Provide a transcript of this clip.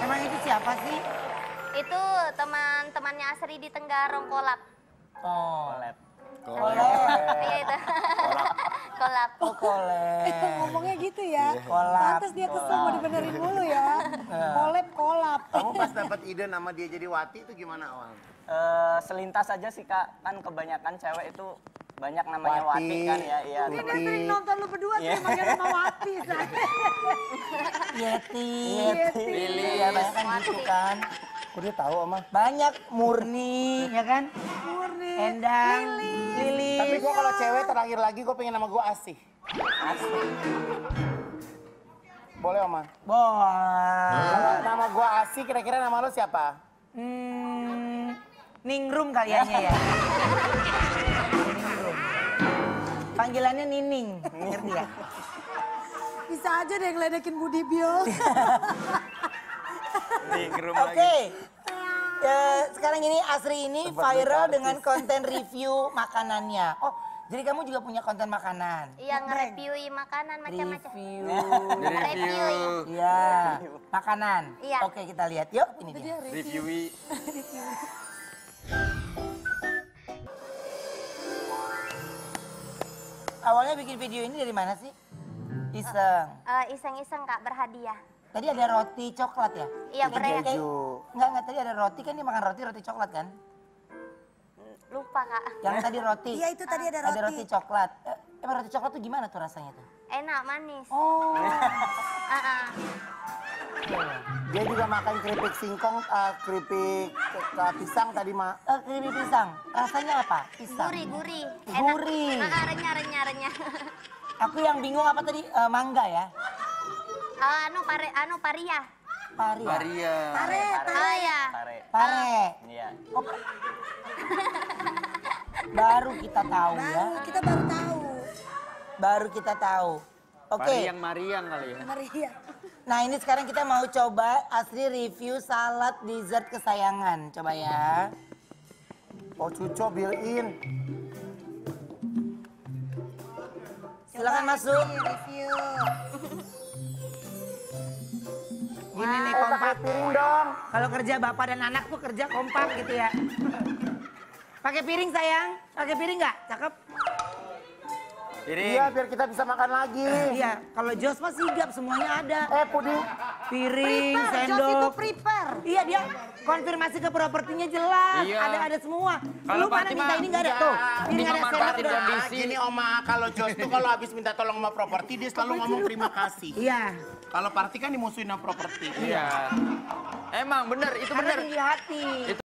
Emang itu siapa sih? Itu teman-temannya Asri di Tenggarong kolab. Oh. Kolab. Iya itu. Kolab. Oh, kolab. Ngomongnya gitu ya. Kolab. Pantes dia kesel mau dibenerin mulu ya. Kolab. Kamu pas dapat ide nama dia jadi Wati itu gimana awal? Selintas aja sih Kak, kan kebanyakan cewek itu banyak namanya Wati kan ya. Iya. Dia dari sering nonton lu berdua tuh manggil nama Wati. Yeti. Lili. Ya banyak kan gitu kan. Kok dia tahu Oma? Banyak Murni, ya kan? Murni. Endang, Lili. Tapi gua kalau cewek terakhir lagi gua pengen nama gua Asih. Asli. Boleh Oma? Boleh. Kalau nama gua Asih kira-kira nama lo siapa? Ningrum kaliannya ya. Ningrum. Panggilannya Nining, ngerti ya? Bisa aja deh ngeledekin Budi Biol. Oke. Sekarang ini Asri ini viral dengan konten review makanannya. Oh, jadi kamu juga punya konten makanan? Iya nge-reviewi makanan macam-macam. Review. Review. Iya, makanan. Iya. Oke, kita lihat yuk. Ini dia. Reviewi. Awalnya bikin video ini dari mana sih? Iseng. Iseng-iseng Kak berhadiah. Tadi ada roti coklat ya? Iya, Kayak- beres. Enggak, tadi ada roti kan dia makan roti coklat kan? Lupa Kak. Yang tadi roti. Iya itu tadi ada Ada roti roti. coklat. Emang roti coklat tuh gimana tuh rasanya tuh? Enak manis. Oh. Dia juga makan keripik singkong, keripik pisang tadi mak. Keripik pisang. Rasanya apa? Pisang. Gurih. Gurih. Renyah. Aku yang bingung apa tadi? Mangga ya? Paria. Pari. Maria. Oh ya. Pare. Iya. Oh. Baru kita tahu ya. Kita baru tahu. Baru kita tahu. Oke. Mariang kali ya. Maria. Nah ini sekarang kita mau coba Asri review salad dessert kesayangan. Coba ya. Oh Cuco built-in. Silakan masuk. Review. Gini nih kompak. Pakai piring dong. Kalau kerja bapak dan anak tuh kerja kompak gitu ya. Pakai piring sayang. Pakai piring nggak? Cakep. Iya biar kita bisa makan lagi. Iya. Kalau Jos mah sigap semuanya ada. Puding. Piring, Jos itu sendok. prepare. Iya dia konfirmasi ke propertinya jelas. Iya. Ada semua. Kalau Lu mana Fatima, minta ini nggak ada tuh. Piring ada sendok memanfaatin udah. kondisi. Gini Oma, kalau Jos tuh kalau habis minta tolong sama properti dia selalu ngomong terima kasih. Iya. Kalau Parti kan dimusuhin sama properti. Iya. Emang bener, itu Karena bener. tinggi hati. Itu